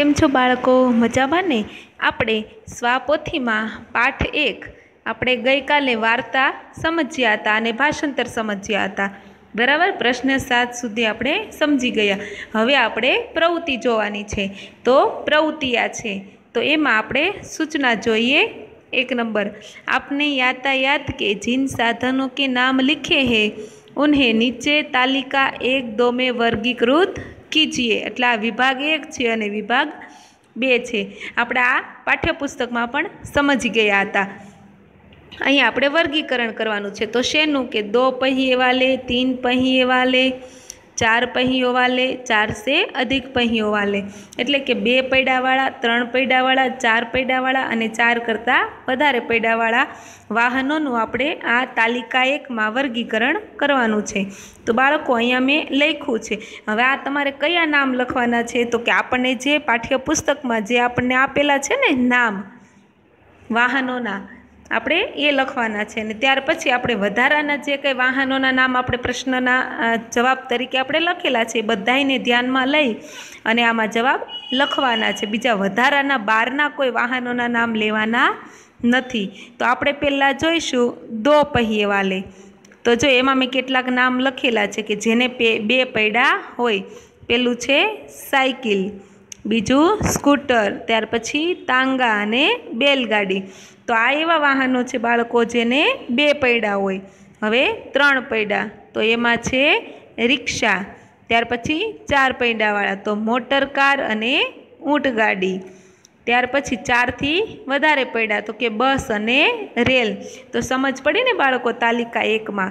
केम छो बाळको मजामां ने। आपणे स्वापोथीमां पाठ 1 आपणे गई काले वार्ता समझ्या हता अने भाषांतर समझ्या हता। बराबर। प्रश्न 7 सुधी आपणे समझी गया। हवे आपणे प्रवृत्ति जोवानी छे। तो प्रवृत्ति आ छे तो एमां आपणे सूचना जोईए। 1 नंबर, आपने यातायात के जिन साधनों के नाम लिखे हैं उन्हें नीचे तालिका 1-2 में वर्गीकृत कीजिए। એટલે આ વિભાગ 1 છે અને વિભાગ 2 છે। આપણે આ પાઠ્યપુસ્તકમાં પણ સમજી ગયા હતા। અહીં આપણે વર્ગીકરણ કરવાનું છે તો શેનું કે 2 पहिए वाले, 3 पहिए वाले, 4 पहियों वाले, 4 से अधिक पहियों वाले એટલે કે 2 પૈડાવાળા, 3 પૈડાવાળા, 4 પૈડાવાળા અને 4 કરતાં વધારે પૈડાવાળા વાહનોનું આપણે આ તાલિકા 1માં વર્ગીકરણ કરવાનું છે। તો બાળકો અહીંયા મેં લખ્યું છે। હવે આ તમારે કયા નામ લખવાના છે તો કે આપણને જે પાઠ્યપુસ્તકમાં જે આપણને આપેલા છે ને નામ વાહનોના આપણે એ લખવાના છે અને ત્યાર પછી આપણે વધારાના જે કંઈ વાહનોના નામ આપણે પ્રશ્નના જવાબ તરીકે આપણે લખેલા છે એ બધાયને ધ્યાનમાં લઈ અને આમાં જવાબ લખવાના છે। બીજા વધારાના બહારના કોઈ વાહનોના નામ લેવાના નથી। તો આપણે પહેલાં જોઈશું 2 पहिए वाले। તો જો એમાં મેં કેટલાક નામ લખેલા છે કે જેને 2 પૈડા હોય। પેલું છે સાયકલ, બીજું સ્કૂટર, ત્યાર પછી તાંગા અને બેલગાડી। તો આ એવા વાહનો છે બાળકો જેને 2 પૈડા હોય। હવે 3 પૈડા તો એમાં છે રિક્ષા, ત્યાર પછી 4 પૈડાવાળા તો મોટર કાર અને ઊંટગાડી, ત્યાર પછી 4 થી વધારે પૈડા તો કે બસ અને રેલ। તો સમજ પડી ને બાળકો તાલિકા 1માં।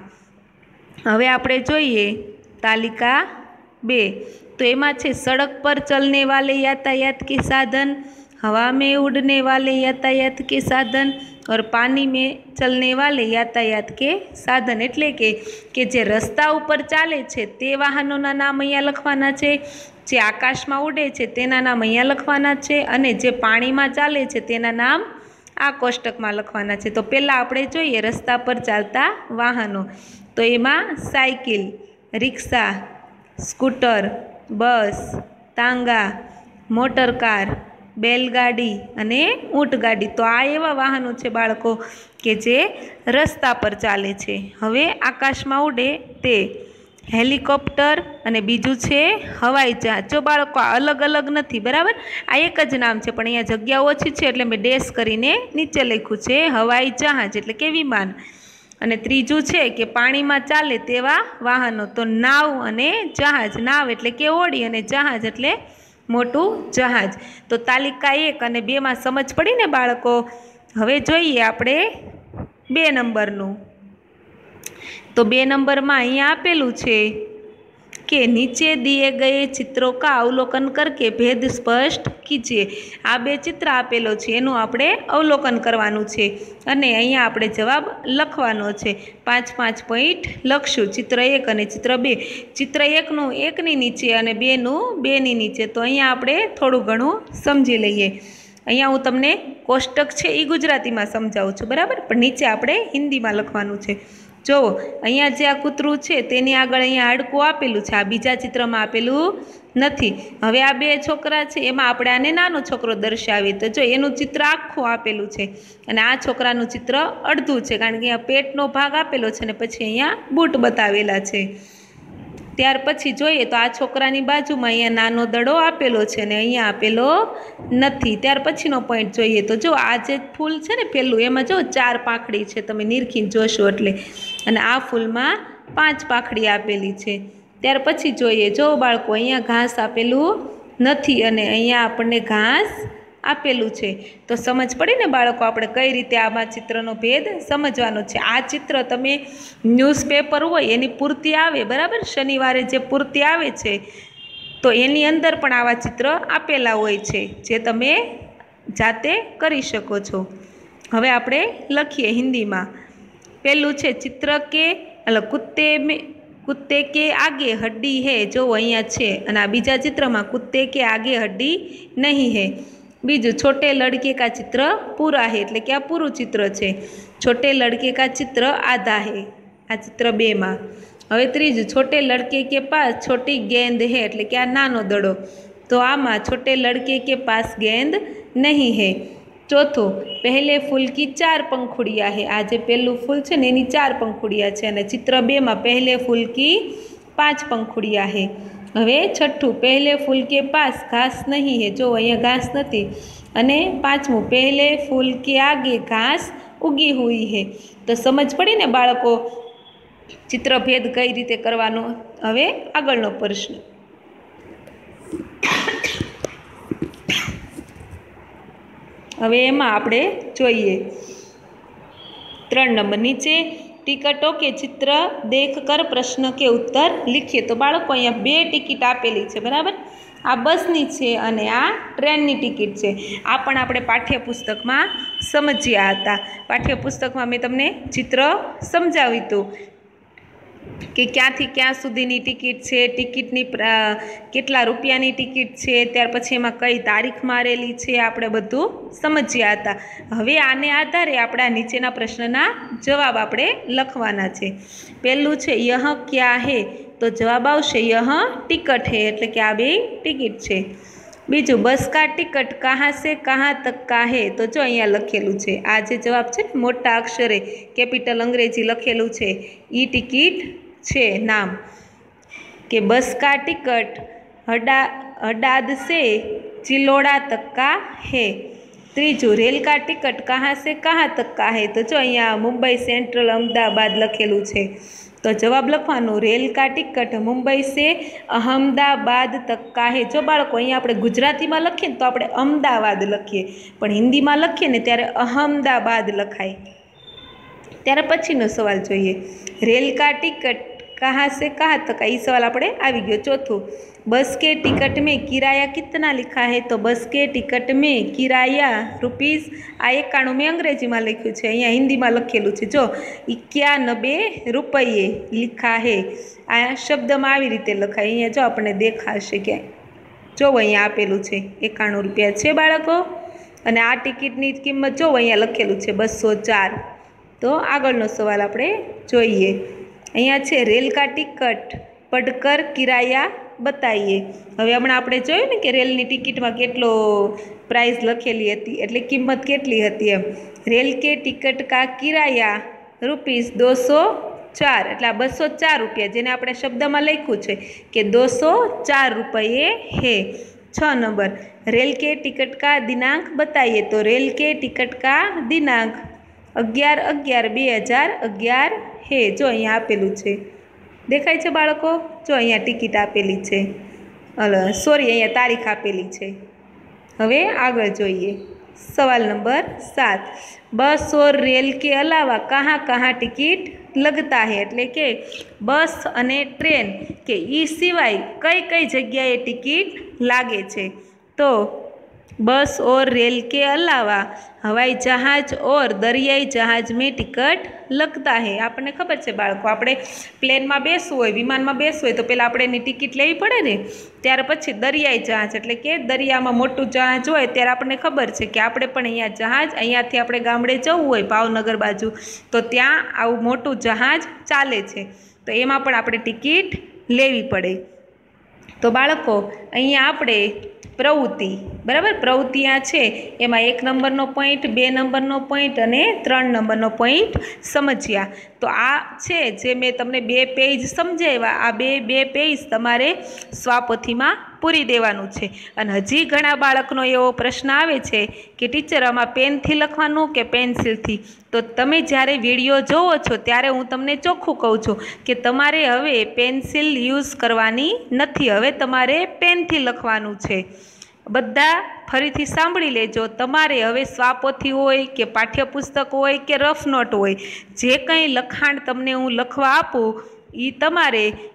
હવે આપણે જોઈએ તાલિકા 2। તો એમાં છે सड़क पर चलने वाले यातायात के साधन, हवा में उड़ने वाले यातायात के साधन और पानी में चलने वाले यातायात के साधन। એટલે કે જે રસ્તા ઉપર ચાલે છે તે વાહનોના નામ અહીંયા લખવાના છે, જે આકાશમાં ઉડે છે તેના નામ અહીંયા લખવાના છે અને જે પાણીમાં ચાલે છે તેના નામ આ કોષ્ટકમાં લખવાના છે। તો પહેલાં આપણે જોઈએ રસ્તા પર ચાલતા વાહનો। તો એમાં સાયકલ, રિક્ષા, સ્કૂટર, બસ, તાંગા, મોટર કાર, બેલગાડી અને ઊંટગાડી। તો આ એવા વાહનો છે બાળકો કે જે રસ્તા પર ચાલે છે। હવે આકાશમાં ઉડે તે હેલિકોપ્ટર અને બીજું છે હવાઈ જહાજ। જો બાળકો આ અલગ અલગ નથી, બરાબર, આ એક જ નામ છે પણ અહીંયા જગ્યા ઓછી છે એટલે મેં ડેશ કરીને નીચે લખ્યું છે હવાઈ જહાજ એટલે કે વિમાન। અને ત્રીજું છે કે પાણીમાં ચાલે તેવા વાહનો તો નાવ અને જહાજ। નાવ એટલે કે હોડી અને જહાજ એટલે મોટું જહાજ। તો તાલિકા 1 અને 2માં સમજ પડી ને બાળકો। હવે જોઈએ આપણે 2 નંબરનું। તો 2 નંબરમાં અહીંયા આપેલું છે કે नीचे दिए गए चित्रों का अवलोकन करके भेद स्पष्ट कीजिए। આ 2 ચિત્ર આપેલો છે એનું આપણે અવલોકન કરવાનું છે અને અહીંયા આપણે જવાબ લખવાનો છે। 5-5 પોઈન્ટ લખશું, ચિત્ર 1 અને ચિત્ર 2। ચિત્ર 1નું 1ની નીચે અને 2નું 2ની નીચે। તો અહીંયા આપણે થોડું ઘણું સમજી લઈએ। અહીંયા હું તમને કોષ્ટક છે એ ગુજરાતીમાં સમજાવું છું, બરાબર, પણ નીચે આપણે હિન્દીમાં લખવાનું છે। જો અહીંયા જે આ કૂતરું છે તેની આગળ અહીંયા હાડકું આપેલું છે, આ બીજા ચિત્રમાં આપેલું નથી। હવે આ 2 છોકરા છે એમાં આપણે આને નાનો છોકરો દર્શાવીએ તો જો એનું ચિત્ર આખું આપેલું છે અને આ છોકરાનું ચિત્ર અડધું છે કારણ કે અહીંયા પેટનો ભાગ આપેલો છે અને પછી અહીંયા બૂટ બતાવેલા છે। ત્યાર પછી જોઈએ તો આ છોકરાની બાજુમાં અહીંયા નાનો દડો આપેલો છે અને અહીંયા આપેલો નથી। ત્યાર પછીનો પોઈન્ટ જોઈએ તો જો આ જે ફૂલ છે ને પહેલું એમાં જો 4 પાંખડી છે, તમે નિરખીને જોશો એટલે, અને આ ફૂલમાં 5 પાંખડી આપેલી છે। ત્યાર પછી જોઈએ જો બાળકો અહીંયા ઘાસ આપેલું નથી અને અહીંયા આપણને ઘાસ આપેલું છે। તો સમજ પડી ને બાળકો આપણે કઈ રીતે આમાં ચિત્રનો ભેદ સમજવાનો છે। આ ચિત્ર તમે ન્યૂઝપેપર હોય એની પૂર્તિ આવે, બરાબર, શનિવારે જે પૂર્તિ આવે છે તો એની અંદર પણ આવા ચિત્ર આપેલા હોય છે જે તમે જાતે કરી શકો છો। હવે આપણે લખીએ હિન્દીમાં। પહેલું છે ચિત્ર કે कुत्ते के आगे हड्डी है, जो અહીંયા છે અને આ બીજા ચિત્રમાં कुत्ते के आगे हड्डी नहीं है। बीजू छोटे लड़के का चित्र पूरा है એટલે કે આ પૂરું ચિત્ર છે। छोटे लड़के का चित्र आधा है, આ ચિત્ર 2માં। હવે ત્રીજું छोटे लड़के के पास छोटी गेंद है એટલે કે આ નાનો દડો। तो आमा छोटे लड़के के पास गेंद नहीं है। चौथो, पहले फूल की 4 पंखुड़ियाँ है। आ जे पहलू फूल है ने एनी 4 पंखुड़ियाँ है अने चित्र 2 में पहले फूल की 5 पंखुड़ियाँ है। हवे छठ्ठू, पहले फूल के पास घास नहीं है। जो अहींया घास नथी। अने पांचमू, पहले फूल के आगे घास उगी हुई है। तो समझ पड़ी ने बाळको चित्रभेद कई रीते करवानो। हवे आगळनो प्रश्न। हवे एमां आपणे जोईए 3 नंबर, नीचे टिकटों के चित्र देखकर प्रश्न के उत्तर लिखिए। तो बाळको अहींया 2 टिकिट आपेली छे, बराबर। आ बसनी छे अने आ ट्रेननी टिकिट छे। आ पण आपणे पाठ्यपुस्तकमां समज्या हता। पाठ्यपुस्तकमां मैं तमने चित्र समजाव्युं हतुं कि क्यांथी क्यां सुधीनी टिकिट छे, टिकिटनी केटला रूपियानी टिकिट छे, त्यार पछी एमां कई तारीख मारेली छे, आपणे बधुं समज्या हता। हवे आने आधारे आपणे नीचेना प्रश्नना जवाब आपणे लखवाना छे। पहेलुं छे यह क्या है, तो जवाब आवशे यह टिकट है, एटले के आ बे टिकिट छे। बीजू, बस का टिकट कहाँ से कहाँ तक का है, तो जो अहींया लखेलुं छे आ जे जवाब छे मोटा अक्षरे केपिटल अंग्रेजी लखेलुं छे ई टिकिट छे नाम के बस का टिकट हडाद से चिलोड़ा तक का है। त्रीजू, रेल का टिकट कहाँ से कहाँ तक का है, तो जो अहींया मुंबई सेंट्रल अहमदाबाद लखेलुं छे। तो जवाब लखवानो रेल का टिकट मुंबई से अहमदाबाद तक का है। जो बाळको अहींया आपणे गुजरातीमां लखीए तो आपणे अमदावाद लखीए, पण हिंदीमां लखीए ने त्यारे अहमदाबाद लखाय। त्यारे पछीनो सवाल जोईए, रेल का टिकट कहाँ से कहाँ तक, ये सवाल आपणे आवी गयो। चौथो, बस के टिकट में किराया कितना लिखा है, तो बस के टिकट में किराया रुपीस आ 91 में अंग्रेजी में लख्यु है, अहींया हिंदी में लखेलू है। जो 91 रुपये लिखा है। आ शब्द में आ रीते लखाय, अहींया जो आपने देखाशे क्या जो अहींया आपेलू है 91 रुपया है बाळको। अने आ टिकिटनी किंमत जो अहींया लखेलू है 204। तो आगळनो सवाल आपणे जोईए। अहींया छे रेल का टिकट पढ़कर किराया बताइए। हवे हमणां आपणे जोयुं ने कि रेलनी टिकिटमां केटलो प्राइस लखेली हती, एटले किंमत केटली हती एम। रेल के टिकट का किराया रुपीस 204, एटले 204 रुपया, जेने आपणे शब्दमां लख्युं छे कि 204 रुपये है। 6 नंबर, रेल के टिकट का दिनांक बताइए, तो रेल के टिकट का दिनांक 11/11/2011 है। जो अहींया आपेलुं छे, देखाय छे बाळको, जो अहींया टिकिट आपेली छे, सॉरी अहींया तारीख आपेली छे। हवे आगळ जोईए सवाल नंबर 7, बस और रेल के अलावा कहाँ कहाँ टिकिट लगता है, एटले के बस अने ट्रेन के ई सिवाय कई कई जग्याए टिकिट लागे छे। तो बस और रेल के अलावा हवाई जहाज और दरियाई जहाज में टिकट लगता है। आपने खबर है बाळको, आपणे प्लेन में बेसवुं होय, विमान में बेसवुं होय तो पहला आपणे एनी टिकिट लेवी पड़े ने, त्यार पछी दरियाई जहाज एटले के दरिया में मोटुं जहाज होय त्यारे आपणे खबर है कि आपणे पण अहींया जहाज, अहींयाथी आपणे गामडे जवुं होय भावनगर बाजू तो त्यां आवुं मोटुं जहाज चाले छे, तो एमां पण आपणे टिकिट लेवी पड़े। तो बाळको अहींया आपणे प्रवृत्ति बराबर प्रवृत्ति आ छे एमां 1 नंबरनो पॉइंट, 2 नंबरनो पॉइंट अने 3 नंबरनो पॉइंट समझ्या। तो आ छे जे मैं तमने 2 पेज समझाव्या, आ 2 पेज तमारे स्वापोथीमां पूरी देवानुं छे। अने हजी घणा बाळकनो एवो प्रश्न आवे छे कि टीचर आमां पेनथी लखवानुं के पेन्सिलथी, तो तमे ज्यारे विडियो जोवो छो त्यारे हूँ तमने चोख्खुं कहूं छुं कि तमारे हवे पेन्सिल यूज करवानी नथी, हवे तमारे पेनथी लखवानुं छे। बधा फरीथी सांभળી लेजो, तमारे हवे स्वापोथी होय के पाठ्यपुस्तक होय के रफ नोट होय, जे कंई लखाण तमने हूँ लखवा आपूँ ई तमारे